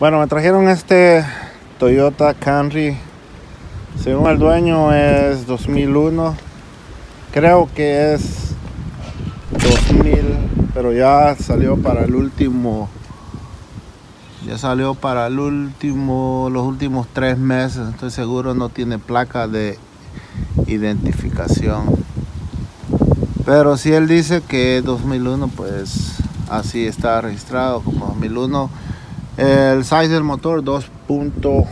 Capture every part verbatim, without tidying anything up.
Bueno, me trajeron este Toyota Camry. Según el dueño es dos mil uno. Creo que es dos mil, pero ya salió para el último. Ya salió para el último, los últimos tres meses. Estoy seguro no tiene placa de identificación. Pero si él dice que es dos mil uno, pues así está registrado como dos mil uno. El size del motor dos punto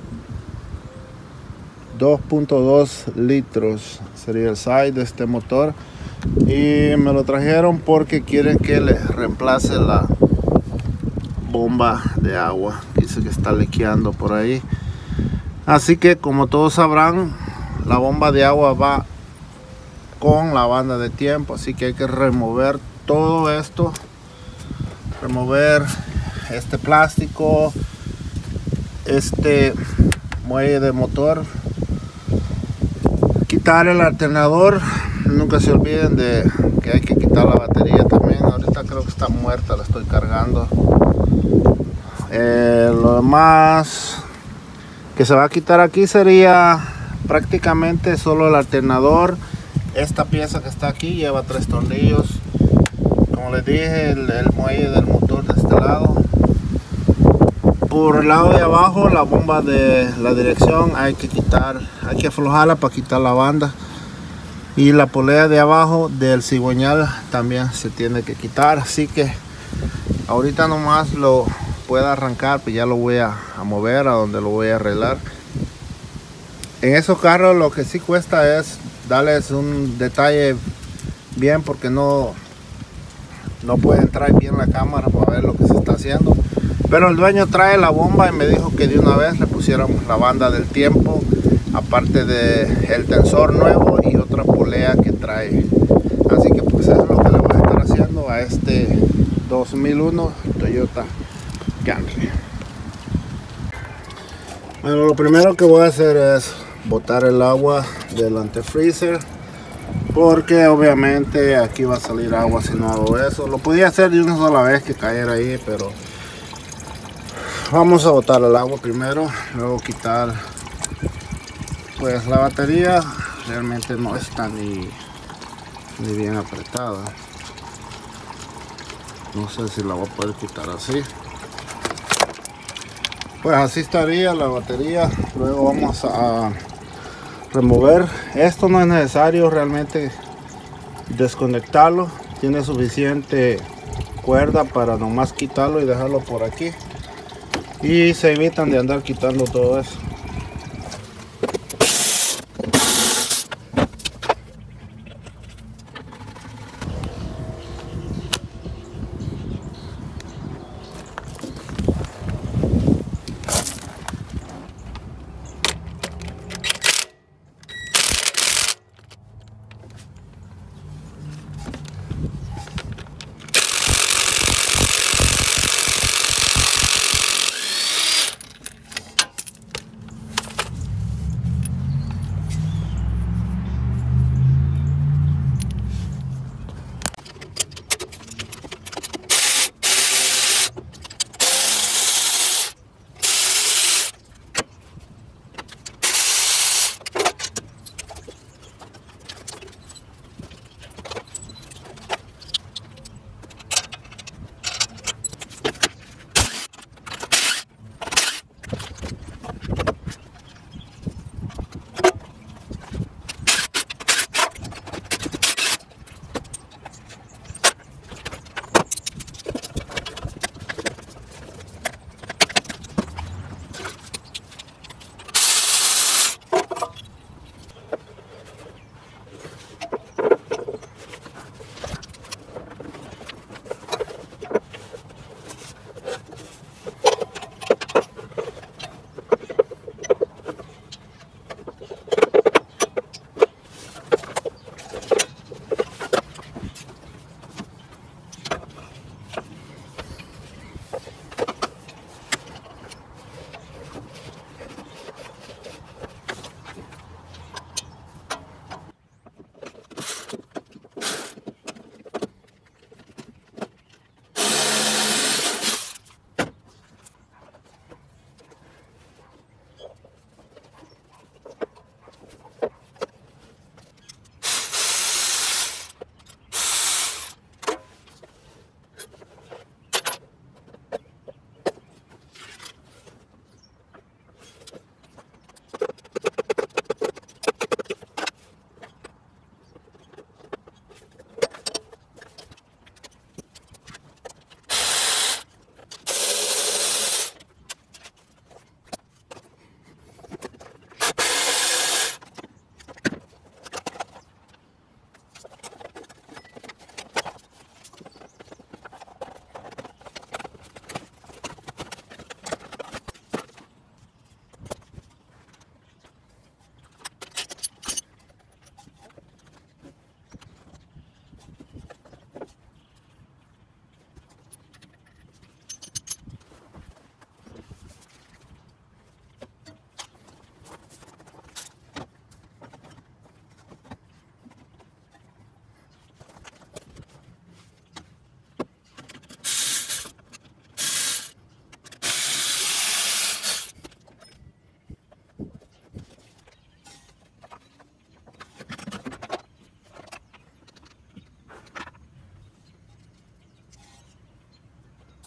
dos litros sería el size de este motor, y me lo trajeron porque quieren que le reemplace la bomba de agua. Dice que está liqueando por ahí, así que como todos sabrán, la bomba de agua va con la banda de tiempo, así que hay que remover todo esto, remover este plástico, este muelle de motor, quitar el alternador. Nunca se olviden de que hay que quitar la batería también. Ahorita creo que está muerta, la estoy cargando. Eh, lo demás que se va a quitar aquí sería prácticamente solo el alternador. Esta pieza que está aquí lleva tres tornillos. Como les dije, el, el muelle del motor de este lado. Por el lado de abajo, la bomba de la dirección hay que quitar, hay que aflojarla para quitar la banda. Y la polea de abajo del cigüeñal también se tiene que quitar. Así que ahorita nomás lo puedo arrancar, pues ya lo voy a, a mover a donde lo voy a arreglar. En esos carros lo que sí cuesta es darles un detalle bien, porque no, no puede entrar bien la cámara para ver lo que se está haciendo. Pero el dueño trae la bomba y me dijo que de una vez le pusiéramos la banda del tiempo, aparte de el tensor nuevo y otra polea que trae. Así que pues eso es lo que le voy a estar haciendo a este dos mil uno Toyota Camry. Bueno, lo primero que voy a hacer es botar el agua del antifreezer, porque obviamente aquí va a salir agua si no hago eso. Lo podía hacer de una sola vez que cayera ahí, pero vamos a botar el agua primero, luego quitar pues la batería. Realmente no está ni, ni bien apretada. No sé si la voy a poder quitar así. Pues así estaría la batería. Luego vamos a remover. Esto no es necesario realmente desconectarlo. Tiene suficiente cuerda para nomás quitarlo y dejarlo por aquí. Y se evitan de andar quitando todo eso.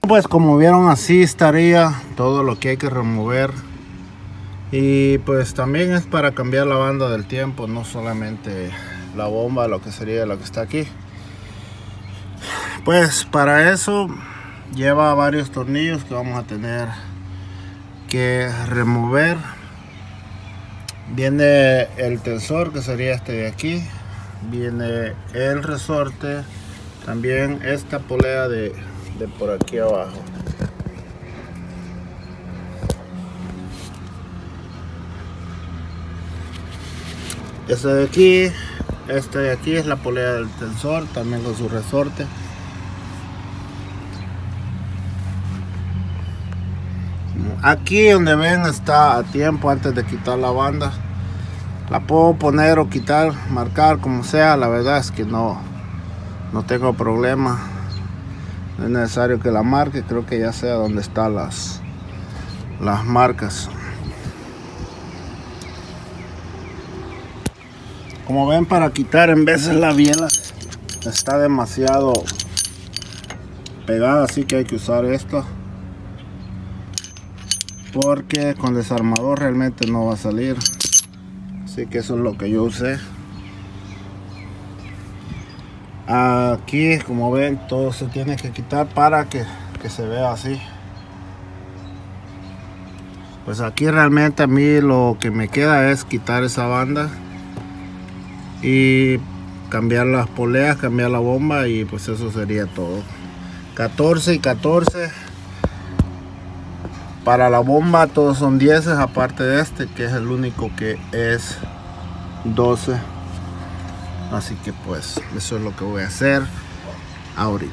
Pues como vieron, así estaría todo lo que hay que remover. Y pues también es para cambiar la banda del tiempo, no solamente la bomba, lo que sería lo que está aquí. Pues para eso lleva varios tornillos que vamos a tener que remover. Viene el tensor, que sería este de aquí. Viene el resorte. También esta polea de, de por aquí abajo. Este de aquí, este de aquí es la polea del tensor, también con su resorte. Aquí donde ven está a tiempo antes de quitar la banda. La puedo poner o quitar, marcar como sea. La verdad es que no, no tengo problema. No es necesario que la marque, creo que ya sé dónde están las, las marcas. Como ven, para quitar en veces la biela está demasiado pegada, así que hay que usar esto, porque con desarmador realmente no va a salir. Así que eso es lo que yo usé. Aquí, como ven, todo se tiene que quitar para que, que se vea así. Pues aquí realmente a mí lo que me queda es quitar esa banda y cambiar las poleas, cambiar la bomba, y pues eso sería todo. catorce y catorce para la bomba, todos son diez, aparte de este que es el único que es doce. Así que pues eso es lo que voy a hacer ahorita.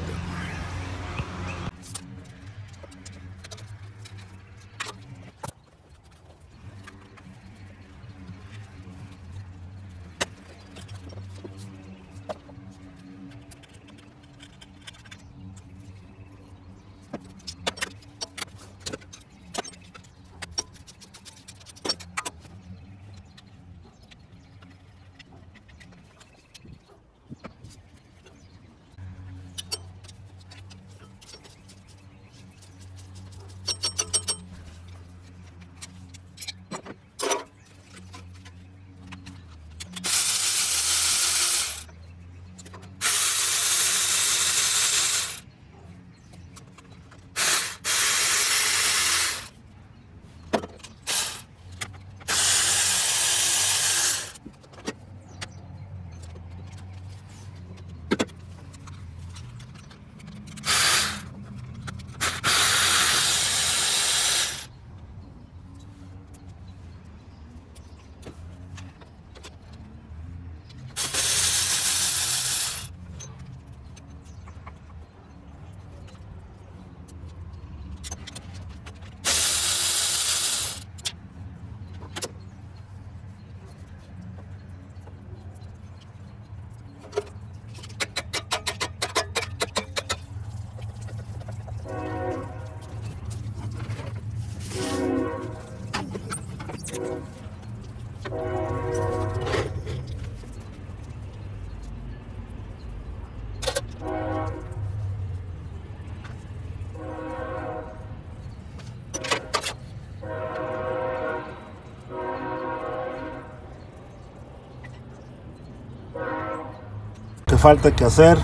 Que falta que hacer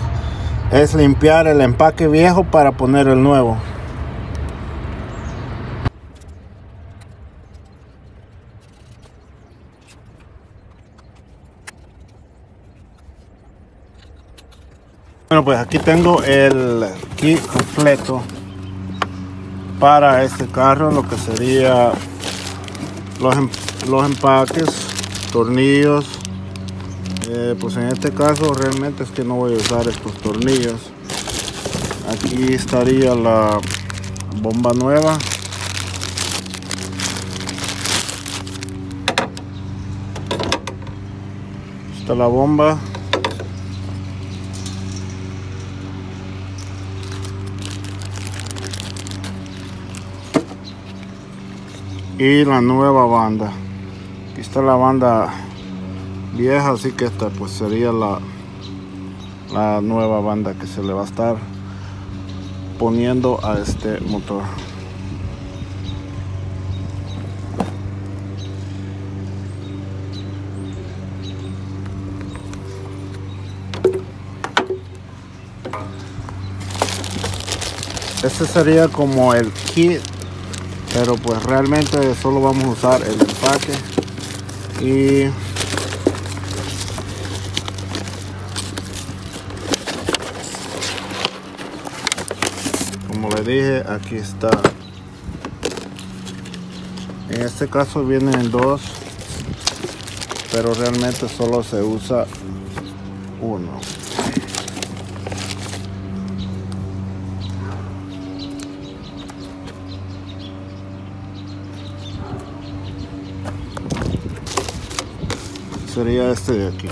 es limpiar el empaque viejo para poner el nuevo. Bueno, pues aquí tengo el kit completo para este carro, lo que sería los, los empaques, tornillos. Eh, pues en este caso realmente es que no voy a usar estos tornillos. Aquí estaría la bomba nueva. Está la bomba. Y la nueva banda. Aquí está la banda vieja, así que esta pues sería la, la nueva banda que se le va a estar poniendo a este motor. Este sería como el kit, pero pues realmente solo vamos a usar el empaque. Y como le dije, aquí está. En este caso vienen dos, pero realmente solo se usa uno. Sería este de aquí.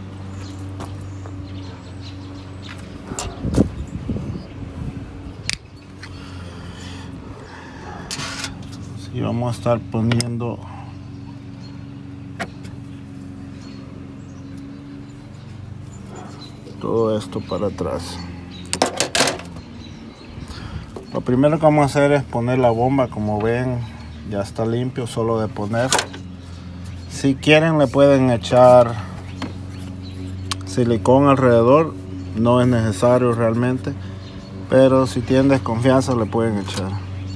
Y vamos a estar poniendo todo esto para atrás. Lo primero que vamos a hacer es poner la bomba. Como ven, ya está limpio, solo de poner. Si quieren le pueden echar silicón alrededor, no es necesario realmente, pero si tienen desconfianza le pueden echar.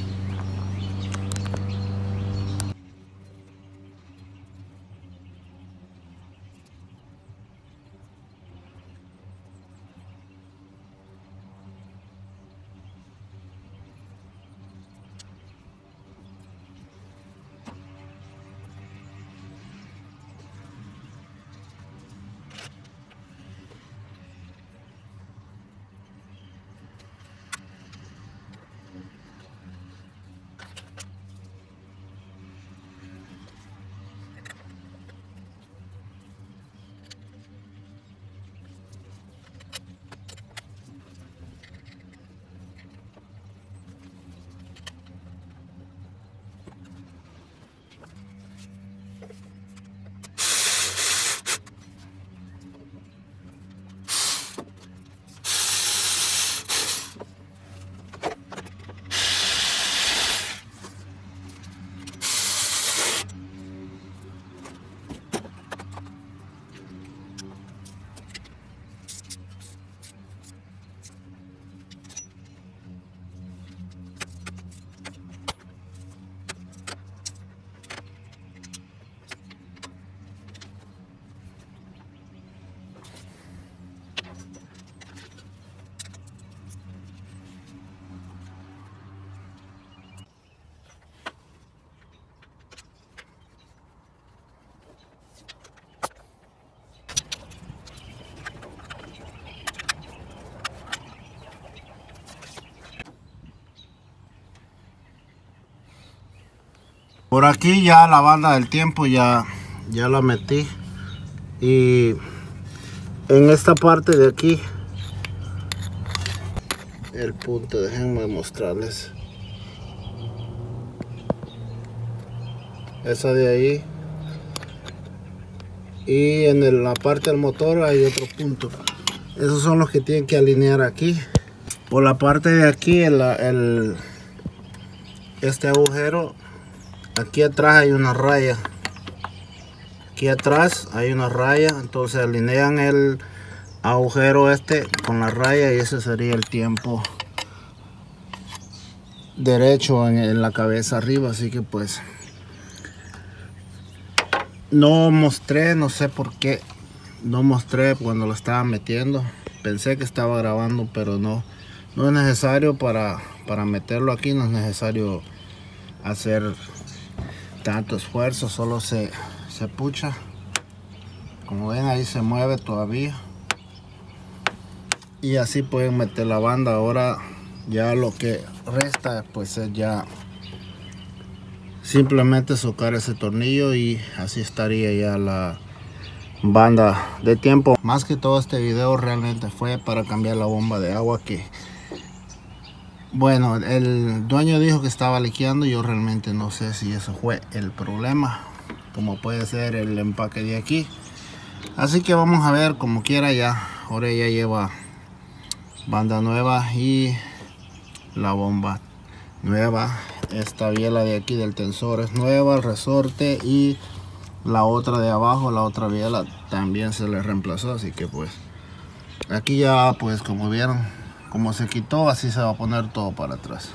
Por aquí ya la banda del tiempo ya, ya la metí, y en esta parte de aquí el punto, déjenme mostrarles esa de ahí, y en el, la parte del motor hay otro punto. Esos son los que tienen que alinear aquí. Por la parte de aquí el, el este agujero, aquí atrás hay una raya, aquí atrás hay una raya, entonces alinean el agujero este con la raya y ese sería el tiempo derecho en, en la cabeza arriba. Así que pues no mostré, no sé por qué no mostré cuando lo estaba metiendo. Pensé que estaba grabando, pero no, no es necesario para, para meterlo aquí, no es necesario hacer tanto esfuerzo, solo se, se pucha. Como ven, ahí se mueve todavía, y así pueden meter la banda. Ahora ya lo que resta pues es ya simplemente socar ese tornillo, y así estaría ya la banda de tiempo. Más que todo este video realmente fue para cambiar la bomba de agua, que bueno, el dueño dijo que estaba liqueando. Yo realmente no sé si eso fue el problema, como puede ser el empaque de aquí. Así que vamos a ver, como quiera ya, ahora ya lleva banda nueva, y la bomba nueva. Esta biela de aquí del tensor es nueva, el resorte, y la otra de abajo, la otra biela también se le reemplazó. Así que pues aquí ya, pues como vieron, como se quitó, así se va a poner todo para atrás.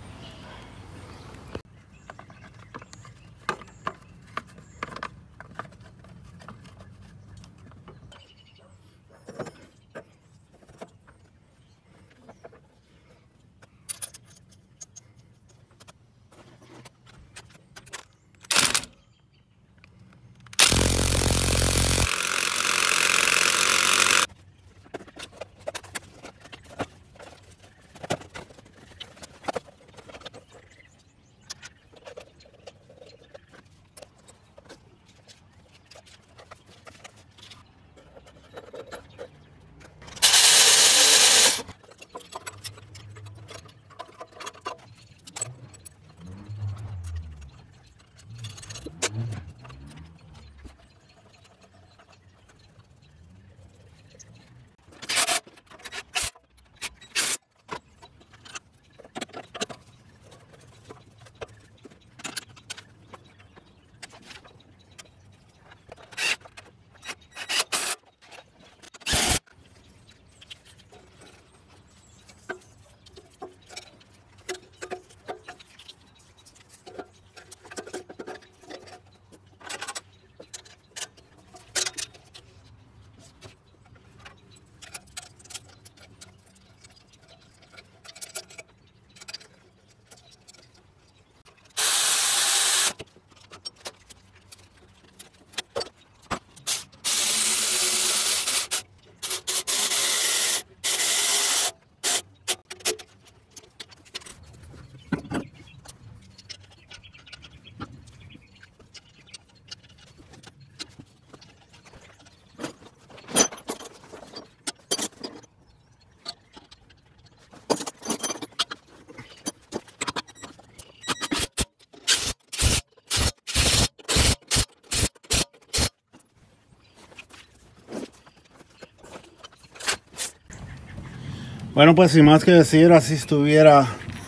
Bueno, pues sin más que decir, así estuviera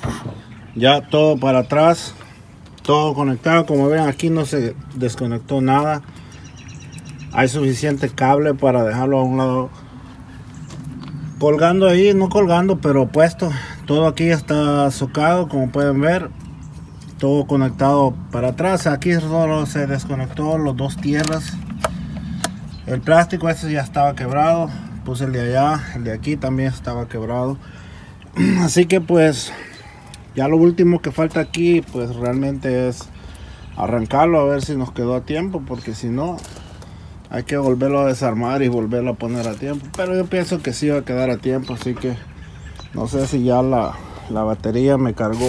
ya todo para atrás, todo conectado. Como ven, aquí no se desconectó nada. Hay suficiente cable para dejarlo a un lado colgando ahí, no colgando, pero puesto. Todo aquí está socado, como pueden ver, todo conectado para atrás. Aquí solo se desconectó los dos tierras. El plástico este ya estaba quebrado. Puse el de allá, el de aquí también estaba quebrado. Así que pues ya lo último que falta aquí pues realmente es arrancarlo, a ver si nos quedó a tiempo, porque si no hay que volverlo a desarmar y volverlo a poner a tiempo. Pero yo pienso que sí va a quedar a tiempo, así que no sé si ya la, la batería me cargó.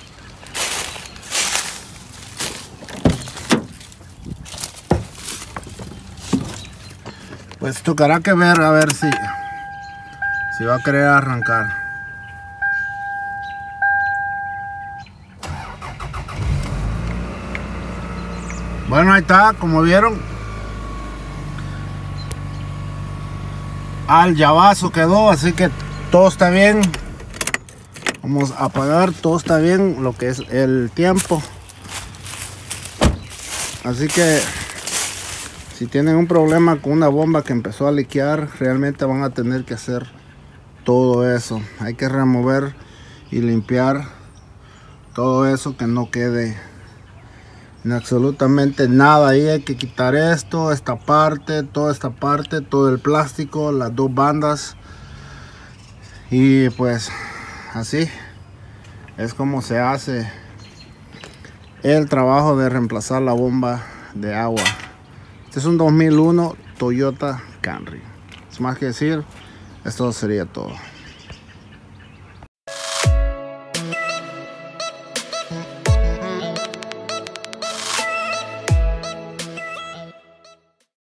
Pues tocará que ver a ver si si va a querer arrancar. Bueno, ahí está, como vieron, al llavazo quedó, así que todo está bien. Vamos a apagar, todo está bien, lo que es el tiempo. Así que si tienen un problema con una bomba que empezó a liquear, realmente van a tener que hacer todo eso. Hay que remover y limpiar todo eso, que no quede en absolutamente nada. Ahí hay que quitar esto, esta parte, toda esta parte, todo el plástico, las dos bandas. Y pues así es como se hace el trabajo de reemplazar la bomba de agua. Este es un dos mil uno Toyota Camry. Sin más que decir, esto sería todo.